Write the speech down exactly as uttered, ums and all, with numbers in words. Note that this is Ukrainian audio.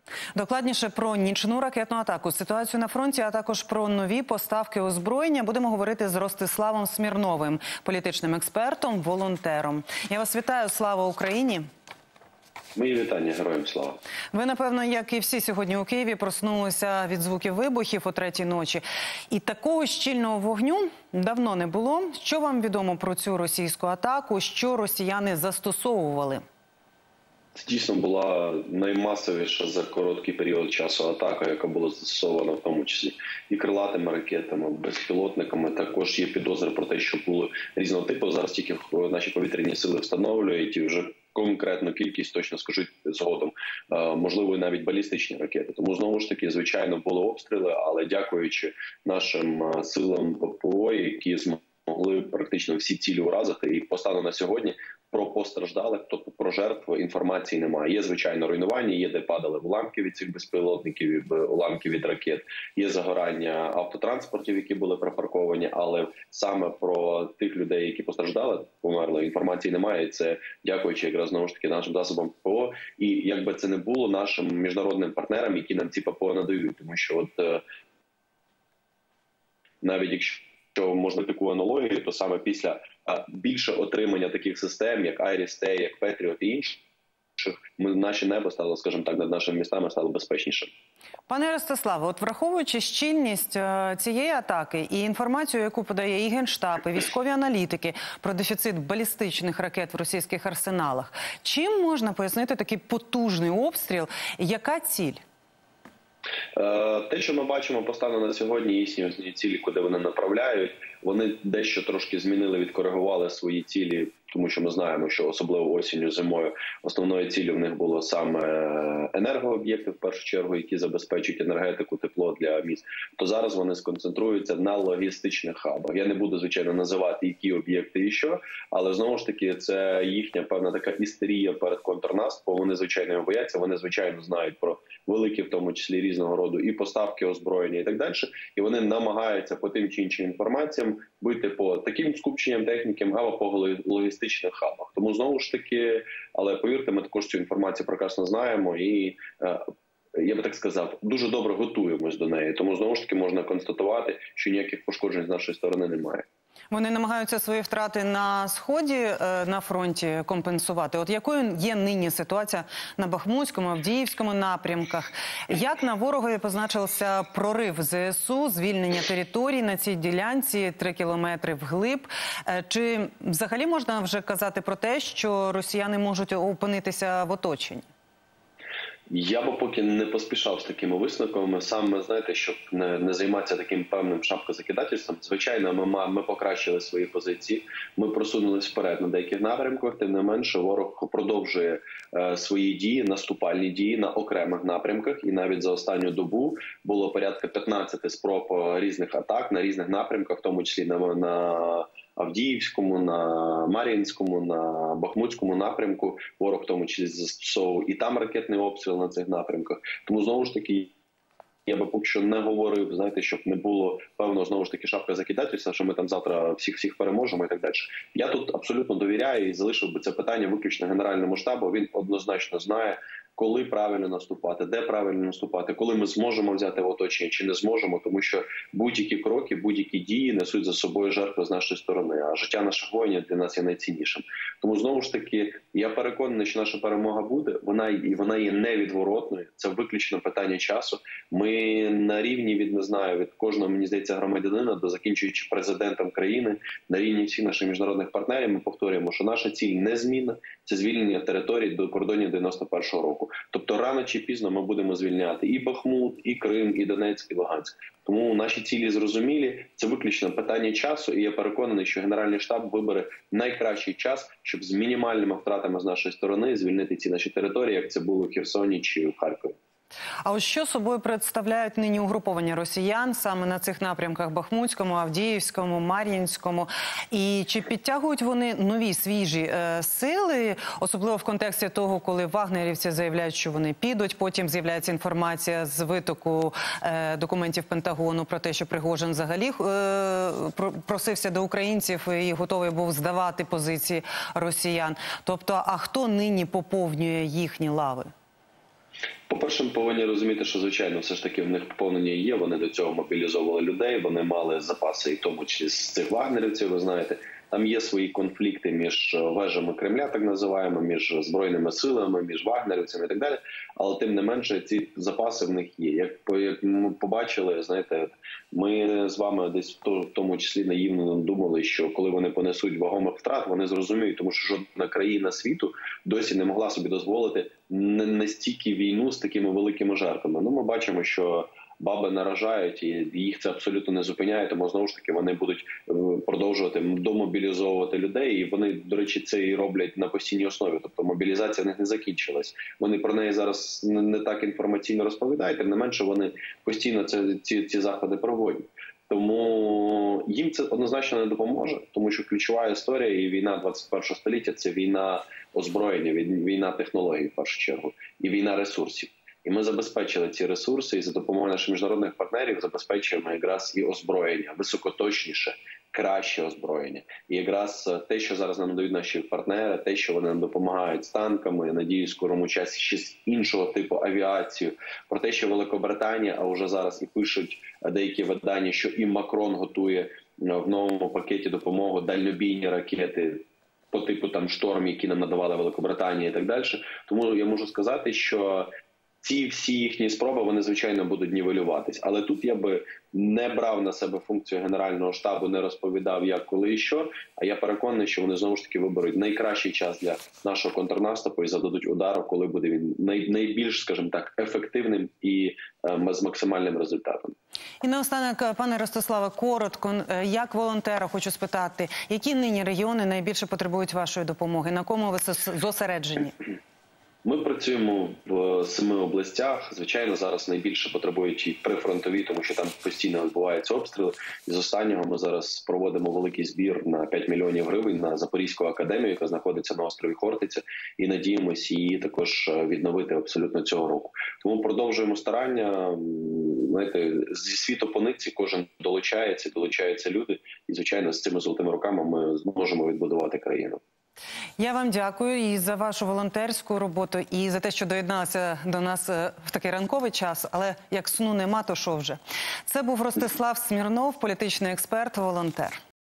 Докладніше про нічну ракетну атаку, ситуацію на фронті, а також про нові поставки озброєння будемо говорити з Ростиславом Смірновим, політичним експертом, волонтером. Я вас вітаю, слава Україні! Мої вітання, героям слава. Ви, напевно, як і всі сьогодні у Києві, проснулися від звуків вибухів о третій ночі. І такого щільного вогню давно не було. Що вам відомо про цю російську атаку? Що росіяни застосовували? Це дійсно була наймасовіша за короткий період часу атака, яка була застосована в тому числі і крилатими ракетами, безпілотниками. Також є підозри про те, що були різного типу. Зараз тільки наші повітряні сили встановлюють і вже конкретну кількість точно скажуть згодом. Можливо, і навіть балістичні ракети. Тому, знову ж таки, звичайно, були обстріли, але дякуючи нашим силам ППО, які змогли практично всі цілі уразити. І по стану на сьогодні про постраждалих, тобто про жертв, інформації немає. Є, звичайно, руйнування, є де падали уламки від цих безпілотників, уламки від ракет, є загорання автотранспортів, які були припарковані, але саме про тих людей, які постраждали, померли, інформації немає. І це дякуючи якраз, знову ж таки, нашим засобам ППО. І якби це не було нашим міжнародним партнерам, які нам ці ППО надають. Тому що от навіть якщо що можна таку аналогію, то саме після а, більше отримання таких систем, як Айріс-Т, як Петріот і інших, ми, наше небо стало, скажімо так, над нашими містами стало безпечнішим. Пане Ростиславе, от враховуючи щільність е, цієї атаки і інформацію, яку подає і Генштаб, і військові аналітики про дефіцит балістичних ракет в російських арсеналах, чим можна пояснити такий потужний обстріл? Яка ціль? Те, що ми бачимо по стану на сьогодні, їхні цілі, куди вони направляють, вони дещо трошки змінили, відкоригували свої цілі, тому що ми знаємо, що особливо осінню, зимою основною ціллю в них було саме енергооб'єкти, в першу чергу, які забезпечують енергетику, тепло для міст. То зараз вони сконцентруються на логістичних хабах. Я не буду, звичайно, називати, які об'єкти і що, але знову ж таки це їхня певна така істерія перед контрнаступом. Вони, звичайно, його бояться, вони, звичайно, знають про великі, в тому числі, різного роду і поставки озброєння і так далі. І вони намагаються по тим чи іншим інформаціям бити по таким скупченням техніки або по логістичних хабах. Тому, знову ж таки, але повірте, ми також цю інформацію прекрасно знаємо і, я би так сказав, дуже добре готуємось до неї. Тому, знову ж таки, можна констатувати, що ніяких пошкоджень з нашої сторони немає. Вони намагаються свої втрати на Сході, на фронті компенсувати. От якою є нині ситуація на Бахмутському, Авдіївському напрямках? Як на ворогові позначився прорив ЗСУ, звільнення територій на цій ділянці, три кілометри вглиб? Чи взагалі можна вже казати про те, що росіяни можуть опинитися в оточенні? Я би поки не поспішав з такими висновками. Саме, знаєте, щоб не, не займатися таким певним шапкозакидательством. Звичайно, ми, ми покращили свої позиції, ми просунулись вперед на деяких напрямках, тим не менше ворог продовжує е, свої дії, наступальні дії на окремих напрямках. І навіть за останню добу було порядка п'ятнадцяти спроб різних атак на різних напрямках, в тому числі на, на Авдіївському, на Мар'їнському, на Бахмутському напрямку. Ворог в тому числі застосовував і там ракетний обстріл на цих напрямках. Тому, знову ж таки, я би поки що не говорив, знаєте, щоб не було певно, знову ж таки, шапка закидательства, що ми там завтра всіх-всіх переможемо і так далі. Я тут абсолютно довіряю і залишив би це питання виключно Генеральному штабу. Він однозначно знає, коли правильно наступати, де правильно наступати, коли ми зможемо взяти в оточення чи не зможемо, тому що будь-які кроки, будь-які дії несуть за собою жертви з нашої сторони, а життя наших воїнів для нас є найціннішим. Тому, знову ж таки, я переконаний, що наша перемога буде, вона, і вона є невідворотною, це виключно питання часу. Ми на рівні від, не знаю, від кожного, мені здається, громадянина до закінчуючи президентом країни, на рівні всіх наших міжнародних партнерів, ми повторюємо, що наша ціль незмінна, це звільнення територій до кордонів дев'яносто першого року. Тобто рано чи пізно ми будемо звільняти і Бахмут, і Крим, і Донецьк, і Луганськ. Тому наші цілі зрозумілі, це виключно питання часу, і я переконаний, що Генеральний штаб вибере найкращий час, щоб з мінімальними втратами з нашої сторони звільнити ці наші території, як це було в Херсоні чи в Харкові. А ось що собою представляють нині угруповання росіян саме на цих напрямках Бахмутському, Авдіївському, Мар'їнському? І чи підтягують вони нові свіжі е, сили, особливо в контексті того, коли вагнерівці заявляють, що вони підуть, потім з'являється інформація з витоку е, документів Пентагону про те, що Пригожин взагалі е, просився до українців і готовий був здавати позиції росіян. Тобто, а хто нині поповнює їхні лави? По-перше, ми повинні розуміти, що, звичайно, все ж таки в них поповнення є, вони до цього мобілізовували людей, вони мали запаси, і в тому числі з цих вагнерівців, ви знаєте. Там є свої конфлікти між вежами Кремля, так називаємо, між збройними силами, між вагнерівцями і так далі. Але тим не менше, ці запаси в них є. Як, як ми побачили, знаєте, ми з вами десь в тому числі наївно думали, що коли вони понесуть вагомих втрат, вони зрозуміють, тому що жодна країна світу досі не могла собі дозволити настільки війну з такими великими жертвами. Ну, ми бачимо, що баби наражають, і їх це абсолютно не зупиняє, тому знову ж таки вони будуть продовжувати домобілізовувати людей, і вони, до речі, це і роблять на постійній основі. Тобто мобілізація в них не закінчилась. Вони про неї зараз не так інформаційно розповідають, тим не менше вони постійно це, ці, ці заходи проводять. Тому їм це однозначно не допоможе, тому що ключова історія і війна двадцять першого століття – це війна озброєння, війна технологій в першу чергу і війна ресурсів. І ми забезпечили ці ресурси, і за допомогою наших міжнародних партнерів забезпечуємо якраз і озброєння, високоточніше, краще озброєння. І якраз те, що зараз нам дають наші партнери, те, що вони нам допомагають з танками, я надіюсь, в скорому часі ще з іншого типу авіацію, про те, що Великобританія, а вже зараз і пишуть деякі видання, що і Макрон готує в новому пакеті допомоги дальнобійні ракети по типу там «Шторм», які нам надавала Великобританія і так далі. Тому я можу сказати, що ці всі їхні спроби, вони, звичайно, будуть нівелюватись. Але тут я би не брав на себе функцію Генерального штабу, не розповідав, як, коли і що. А я переконаний, що вони знову ж таки виберуть найкращий час для нашого контрнаступу і зададуть удару, коли буде він най, найбільш, скажімо так, ефективним і е, з максимальним результатом. І наостанок, пане Ростиславе, коротко, як волонтера хочу спитати, які нині регіони найбільше потребують вашої допомоги? На кому ви зосереджені? Ми працюємо в семи областях. Звичайно, зараз найбільше потребують і прифронтові, тому що там постійно відбуваються обстріли. І з останнього ми зараз проводимо великий збір на п'ять мільйонів гривень на Запорізьку академію, яка знаходиться на острові Хортиця, і надіємося її також відновити абсолютно цього року. Тому продовжуємо старання. Знаєте, зі світу по нитці кожен долучається, долучаються люди. І, звичайно, з цими золотими руками ми зможемо відбудувати країну. Я вам дякую і за вашу волонтерську роботу, і за те, що доєдналися до нас в такий ранковий час, але як сну нема, то що вже. Це був Ростислав Смірнов, політичний експерт, волонтер.